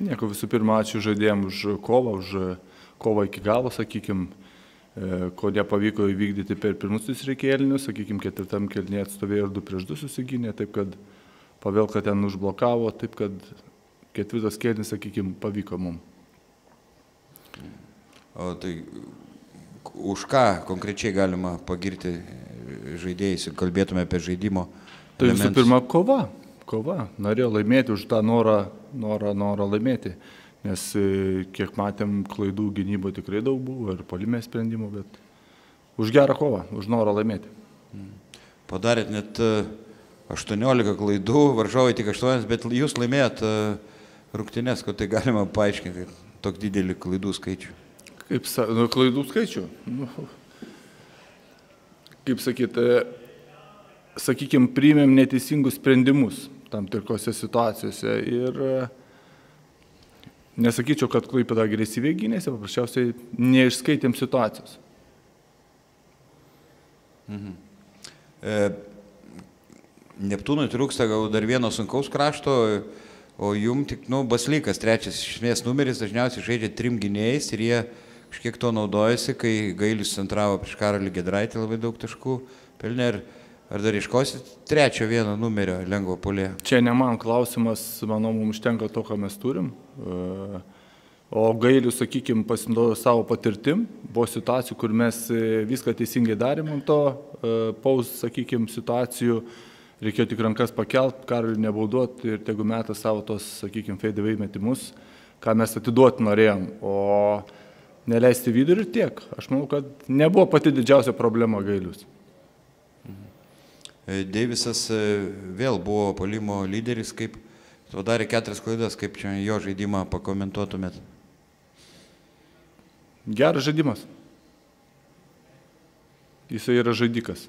Nieko, visų pirma, ačiū žaidėjim už kovą iki galo, sakykime, ko nepavyko įvykdyti per pirmusius reikėlinius, sakykime, ketvirtam kėlinyje atstovėjo ir 2-2 susigynė, taip kad Pavelka ten užblokavo, taip kad ketvirtas kėlinis, sakykime, pavyko mums. O tai už ką konkrečiai galima pagirti žaidėjais, kalbėtume apie žaidimo elementus? Tai visų pirma, kova. Norėjo laimėti už tą norą laimėti. Nes kiek matėm, klaidų gynybo tikrai daug buvo ir puolime sprendimų, bet už gerą kovą, už norą laimėti. Padarėt net 18 klaidų, varžovai tik 8, bet jūs laimėjot rungtynes, kad tai galima paaiškinti, tokį didelį klaidų skaičių. Klaidų skaičių? Kaip sakykime, priėmėm neteisingus sprendimus tam tikrose situacijose ir nesakyčiau, kad Klaipėda agresyviai gynėsi, paprasčiausiai neišskaitėm situacijos. Neptūnui trūksta gal dar vieno sunkaus krašto, o jum tik, Baslykas, trečias iš esmės numeris, dažniausiai žaidžia 3 gynėjais ir jie kažkiek to naudojasi, kai Gailius centravo prieš Karolį Giedraitį labai daug taškų pelnė. Ar dar iškosit trečio vieno numerio lengvo puolėjo? Čia ne man klausimas, manau, mums užtenka to, ką mes turim. O Gailius, sakykime, pasinaudojo savo patirtim. Buvo situacijų, kur mes viską teisingai darėm ant to paus, sakykime, situacijų. Reikėjo tik rankas pakelt, Karoliui nebauduot ir tegu metą savo tos, sakykime, fadeaway metimus, ką mes atiduoti norėjom. O neleisti vidurį ir tiek. Aš manau, kad nebuvo pati didžiausia problema Gailius. Deivisas vėl buvo puolimo lyderis, kaip padarė 4 klaidas, kaip čia jo žaidimą pakomentuotumėt? Geras žaidimas. Jisai yra žaidikas.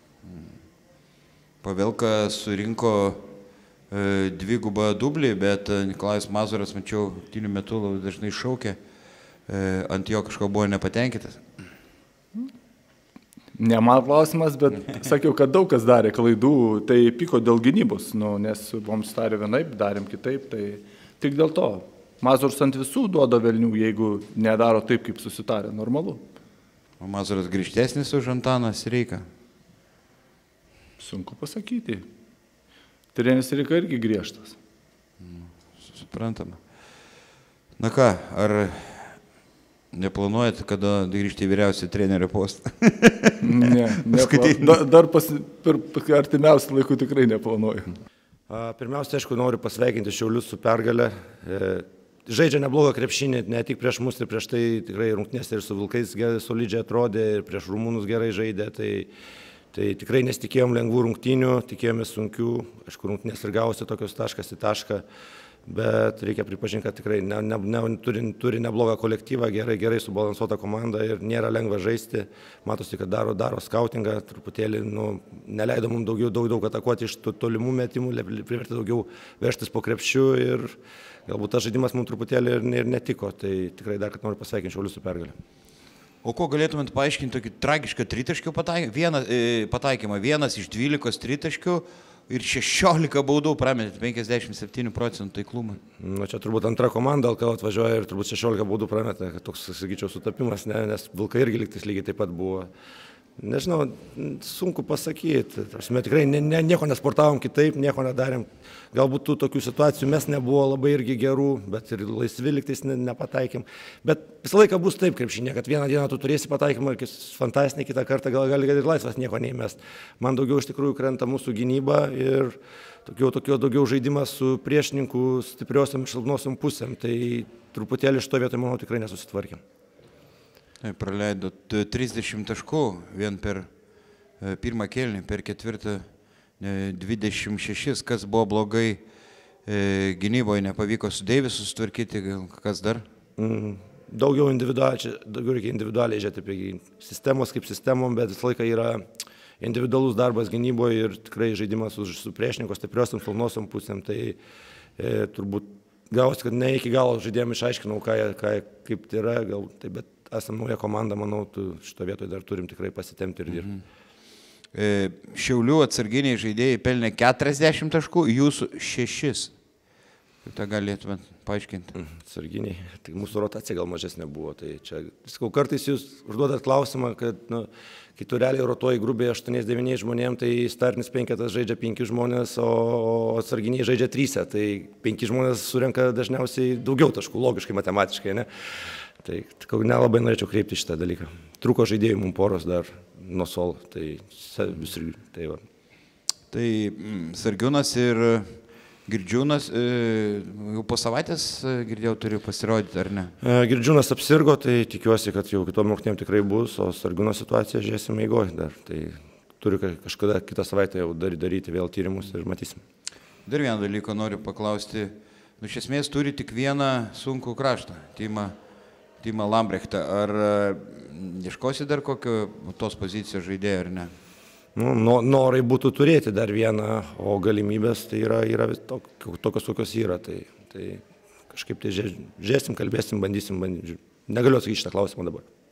Pavelka surinko 2 dublį, bet Nikolajus Mazuras, mačiau, rungtynių metu dažnai šaukė, ant jo kažko buvo nepatenkintas. Ne man klausimas, bet sakiau, kad daug kas darė klaidų, tai pyko dėl gynybos, nes buvom sutarę vienaip, darėm kitaip, tai tik dėl to. Mazuras ant visų duoda velnių, jeigu nedaro taip, kaip susitarė, normalu. O Mazuras grįžtesnis už Antaną Sireiką? Sunku pasakyti. Treneris Sireika irgi griežtas. Suprantama. Na ką, ar neplanuojat, kada grįžti į vyriausią trenerio postą? Ne, dar per artimiausią laikų tikrai neplanuoju. Pirmiausia, aišku, noriu pasveikinti Šiaulius su pergale. Žaidžia neblogą krepšinį, ne tik prieš mus ir prieš tai tikrai rungtynėse ir su Vilkais solidžiai atrodė, ir prieš Rumunus gerai žaidė. Tai tikrai nesitikėjom lengvų rungtynių, tikėjomės sunkių. Aišku, rungtynės ir gavosi tokios taškas į tašką. Bet reikia pripažinti, kad tikrai turi neblogą kolektyvą, gerai subalansuotą komandą ir nėra lengva žaisti. Matosi, kad daro skautingą, truputėlį neleido mums daug atakuoti iš tolimų metimų, privertė daugiau vežtis po krepšiu ir galbūt tas žaidimas mums truputėlį ir netiko. Tai tikrai dar kartą noriu pasveikinti Šiaulius su pergale. O ko galėtumėt paaiškinti tokį tragišką tritaškių pataikymą? Vienas iš 12 tritaškių. Ir 16 baudų prametė, 57% taiklumą. Čia turbūt antra komanda LKL atvažiuoja ir turbūt 16 baudų prametė, toks, sakyčiau, sutapimas, nes Vilkai irgi lygtais lygiai taip pat buvo. Nežinau, sunku pasakyti. Tikrai nieko nesportavom kitaip, nieko nedarėm. Galbūt tų tokių situacijų mes nebuvo labai irgi gerų, bet ir laisvi lygtais nepataikėm. Bet visą laiką bus taip krepšinė, kad vieną dieną tu turėsi pataikymą, fantastinį, kitą kartą gali ir laisvas nieko neįmest. Man daugiau iš tikrųjų krenta mūsų gynyba ir tokio daugiau žaidimas su priešininkų stipriosiam ir silpnosiam pusėm. Tai truputėlį iš to vietoj, manau, tikrai nesusitvarkėm. Praleido 30 taškų vien per pirmą kėlinį, per ketvirtą 26. Kas buvo blogai gynyboje, nepavyko su Deivisu sutvarkyti, kas dar? Daugiau reikia individualiai žiūrėti apie sistemos kaip sistemom, bet visą laiką yra individualus darbas gynyboje ir tikrai žaidimas su priešininko stipriosiam, silpnosiam pusėm. Tai turbūt gavosi, kad ne iki galo žaidėjom išaiškinau, kaip tai yra, bet esam nauja komanda, manau, šito vietoje dar turim tikrai pasitemti ir dirbti. Šiaulių atsarginiai žaidėjai pelnė 40 taškų, jūsų 6. Kaip tą galėtumėt paaiškinti? Sarginiai, tai mūsų rotacija gal mažesnė buvo, tai čia, sakau, kartais jūs užduodat klausimą, kad, kai tu realiai rotuoji grubiai 8-9 žmonėm, tai startinis penketas žaidžia 5 žmonės, o sarginiai žaidžia 3, tai 5 žmonės surenka dažniausiai daugiau taškų, logiškai, matematiškai, ne? Tai nelabai norėčiau kreipti šitą dalyką. Trūko žaidėjų mums poros dar nuo sol, tai visur, tai va. Tai Sargiūnas ir Girdžiūnas jau po savaitės, girdėjau, turi pasirodyti, ar ne? Girdžiūnas apsirgo, tai tikiuosi, kad jau kitom rungtynėm tikrai bus, o Sargiūno situaciją žiūrėsim eigoj dar. Tai turiu kažkada kitą savaitę jau daryti vėl tyrimus ir matysim. Dar vieną dalyką noriu paklausti. Iš esmės turi tik vieną sunkų kraštą, Timą Lambrechtą. Ar ieškosi dar kokio tos pozicijos žaidėjo, ar ne? Norai būtų turėti dar vieną, o galimybės tai yra tokios, kokios yra. Tai kažkaip tai žiūrėsim, kalbėsim, bandysim. Negaliu atsakyti šitą klausimą dabar.